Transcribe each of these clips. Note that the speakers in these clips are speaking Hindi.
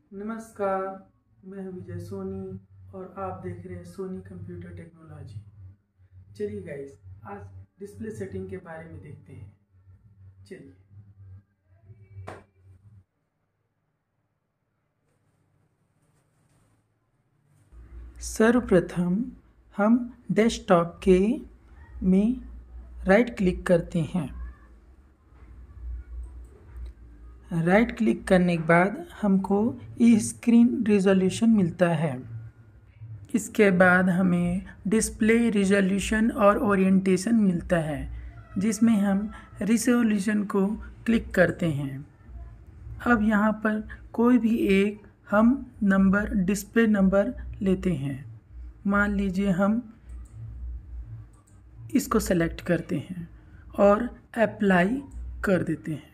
नमस्कार, मैं हूं विजय सोनी और आप देख रहे हैं सोनी कंप्यूटर टेक्नोलॉजी। चलिए गाइस, आज डिस्प्ले सेटिंग के बारे में देखते हैं। चलिए, सर्वप्रथम हम डेस्कटॉप के में राइट क्लिक करते हैं। राइट क्लिक करने के बाद हमको स्क्रीन रिजोल्यूशन मिलता है। इसके बाद हमें डिस्प्ले रिजोल्यूशन और ओरिएंटेशन मिलता है, जिसमें हम रिजोल्यूशन को क्लिक करते हैं। अब यहाँ पर कोई भी एक हम नंबर डिस्प्ले नंबर लेते हैं। मान लीजिए हम इसको सेलेक्ट करते हैं और अप्लाई कर देते हैं।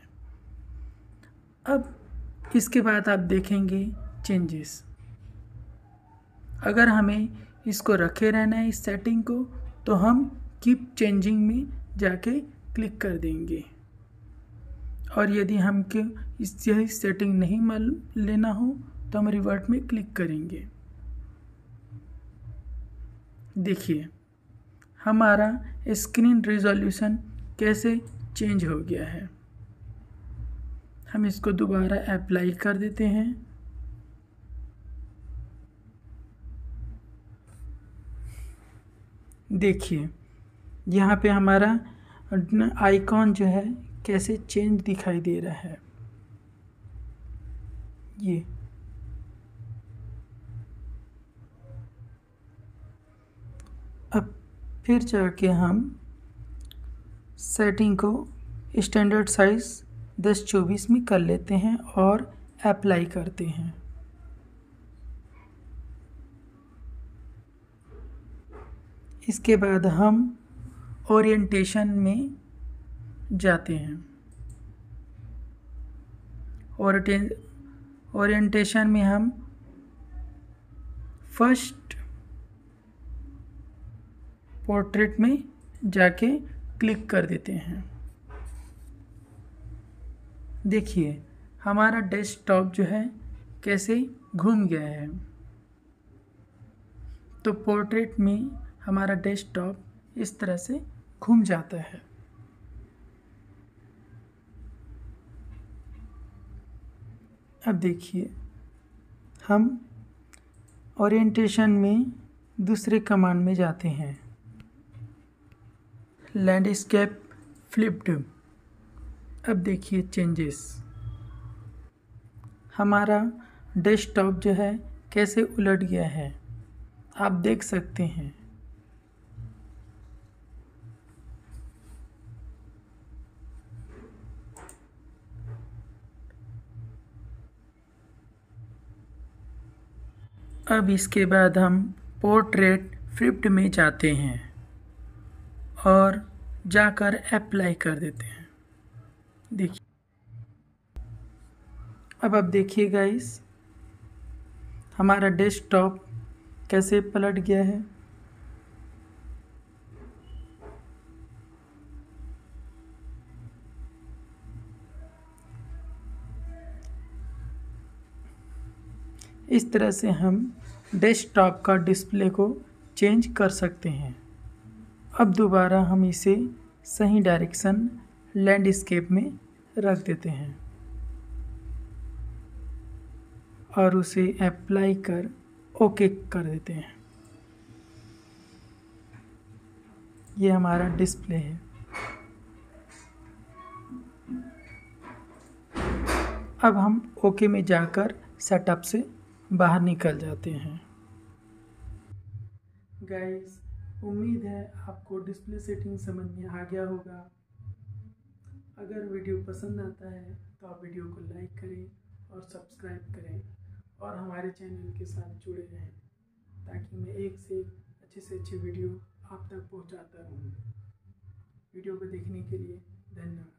अब इसके बाद आप देखेंगे चेंजेस। अगर हमें इसको रखे रहना है इस सेटिंग को, तो हम कीप चेंजिंग में जाके क्लिक कर देंगे। और यदि हमको यही सेटिंग नहीं लेना हो तो हम रिवर्ट में क्लिक करेंगे। देखिए हमारा स्क्रीन रिजोल्यूशन कैसे चेंज हो गया है। हम इसको दोबारा अप्लाई कर देते हैं। देखिए यहाँ पे हमारा आइकॉन जो है कैसे चेंज दिखाई दे रहा है। ये अब फिर जाके हम सेटिंग को स्टैंडर्ड साइज 1024 में कर लेते हैं और अप्लाई करते हैं। इसके बाद हम ओरिएंटेशन में जाते हैं। ओरिएंटेशन में हम फर्स्ट पोर्ट्रेट में जाके क्लिक कर देते हैं। देखिए हमारा डेस्कटॉप जो है कैसे घूम गया है। तो पोर्ट्रेट में हमारा डेस्कटॉप इस तरह से घूम जाता है। अब देखिए हम ओरिएंटेशन में दूसरे कमांड में जाते हैं, लैंडस्केप फ्लिप्ड। अब देखिए चेंजेस। हमारा डेस्कटॉप जो है कैसे उलट गया है, आप देख सकते हैं। अब इसके बाद हम पोर्ट्रेट फ्लिप्ड में जाते हैं और जाकर अप्लाई कर देते हैं। देखिए अब आप देखिए गाइस, हमारा डेस्कटॉप कैसे पलट गया है। इस तरह से हम डेस्कटॉप का डिस्प्ले को चेंज कर सकते हैं। अब दोबारा हम इसे सही डायरेक्शन लैंडस्केप में रख देते हैं और उसे अप्लाई कर ओके कर देते हैं। ये हमारा डिस्प्ले है। अब हम ओके में जाकर सेटअप से बाहर निकल जाते हैं। गाइस, उम्मीद है आपको डिस्प्ले सेटिंग समझ में आ गया होगा। अगर वीडियो पसंद आता है तो आप वीडियो को लाइक करें और सब्सक्राइब करें और हमारे चैनल के साथ जुड़े रहें, ताकि मैं एक से अच्छे से अच्छे वीडियो आप तक पहुंचाता रहूं। वीडियो को देखने के लिए धन्यवाद।